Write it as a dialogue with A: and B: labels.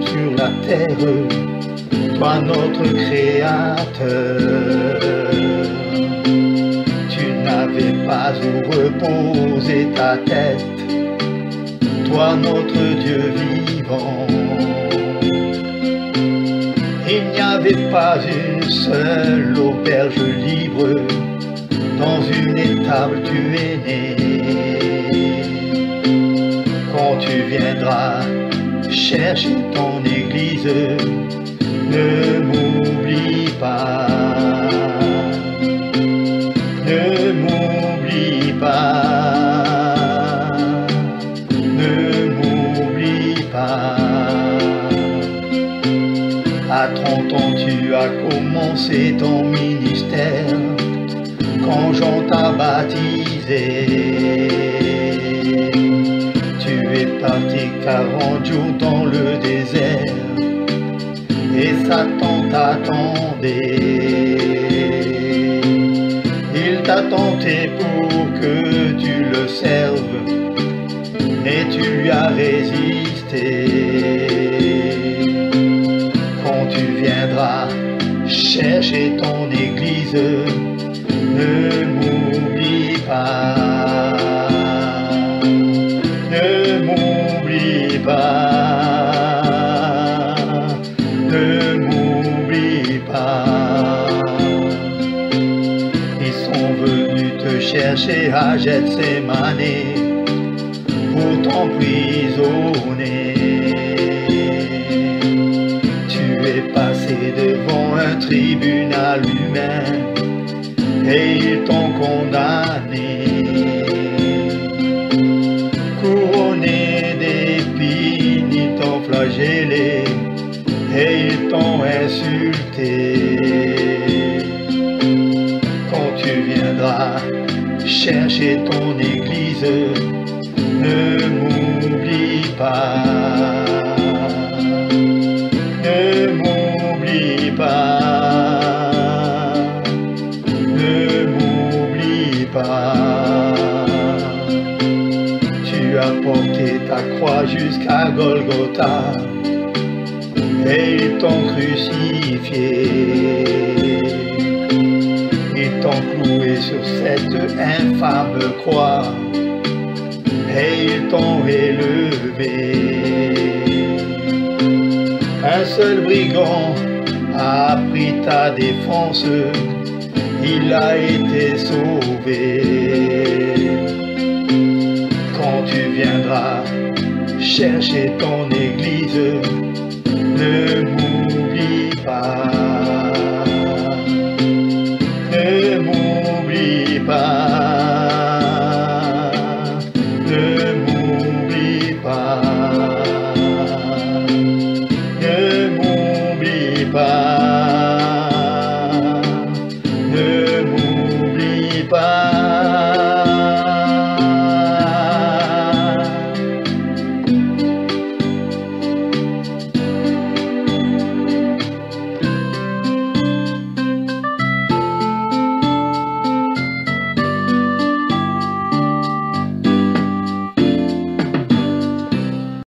A: sur la terre, toi notre Créateur. Tu n'avais pas où reposer ta tête, toi notre Dieu vivant. Il n'y avait pas une seule auberge libre, dans une étable tu es né. Quand tu viendras chercher ton église, ne m'oublie pas, ne m'oublie pas, ne m'oublie pas. À 30 ans tu as commencé ton ministère, quand Jean t'a baptisé. Tu es parti 40 jours dans le désert, et Satan t'attendait. Il t'a tenté pour que tu le serves, et tu lui as résisté. Quand tu viendras chercher ton église, ne m'oublie pas, ne m'oublie pas, ne m'oublie pas. Ils sont venus te chercher à Gethsémane pour t'emprisonner. Tu es passé devant un tribunal humain, et ils t'ont condamné, couronné d'épines, ils t'ont flagellé, et ils t'ont insulté. Quand tu viendras chercher ton église, ne m'oublie pas, ne m'oublie pas. Tu as porté ta croix jusqu'à Golgotha, et ils t'ont crucifié. Ils t'ont cloué sur cette infâme croix, et ils t'ont élevé. Un seul brigand a pris ta défense, il a été sauvé. Quand tu viendras chercher ton église,